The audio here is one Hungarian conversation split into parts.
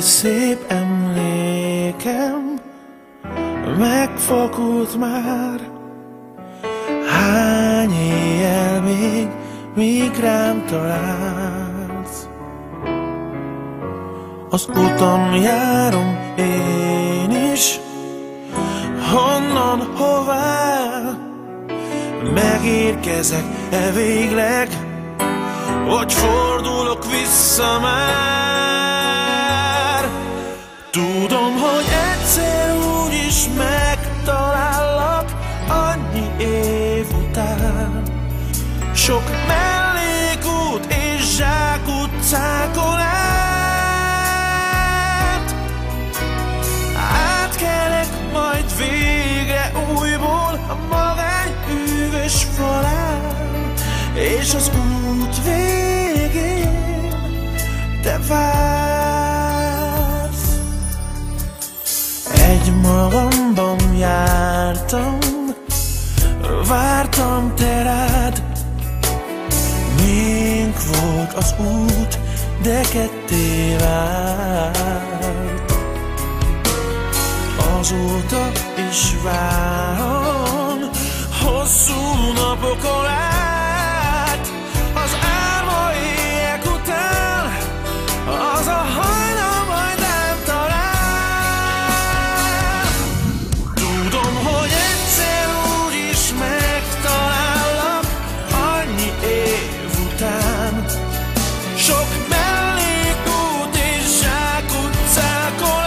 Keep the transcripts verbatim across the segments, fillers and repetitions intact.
szép emlékem megfakult már. Hány éjjel még, míg rám találsz? Az utam járom én is, honnan, hová? Megérkezek-e végleg, vagy fordulok vissza már? Tudom, hogy egyszer úgyis megtalállak, annyi év után. Sok mellékút és zsákutcákon át. Átkelek majd végre újból a magány üvös falán, és az út végén te vársz. Egy magamban jártam, vártam te rád. Mink volt az út, de ketté vált. Azóta is várom, hosszú napokon át. Az álma éjek után, az a hajnal majd rám talál. Tudom, hogy egyszer úgyis megtalállak, annyi év után. Sok mellékút és zsákutcákon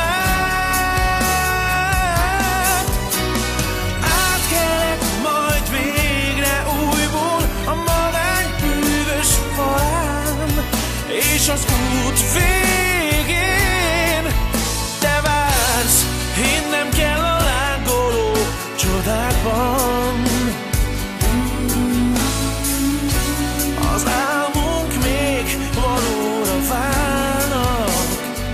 át. Átkelek majd végre újból a magány hűvös falán, és az út végén te vársz. Hinnem kell a lángoló csodákban. Az álmunk még valóra válnak,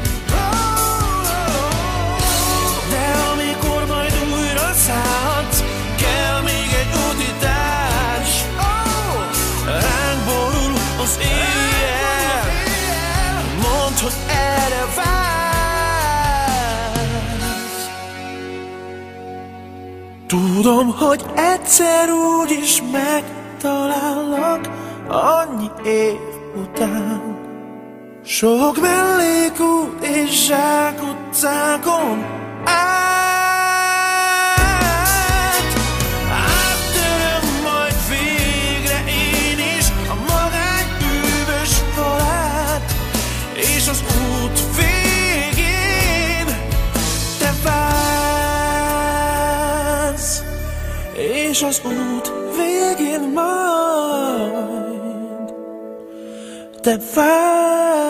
de amikor majd újra szállhatsz, kell még egy útitárs. Ránk borul az éjjel, mondd, hogy erre vársz. Tudom, hogy egyszer úgyis megtalállak, annyi év után. Sok mellékút és zsákutcákon át. Áttöröm majd végre én is a magány üvös falát, és az út végén te vársz. És az út végén majd te vársz.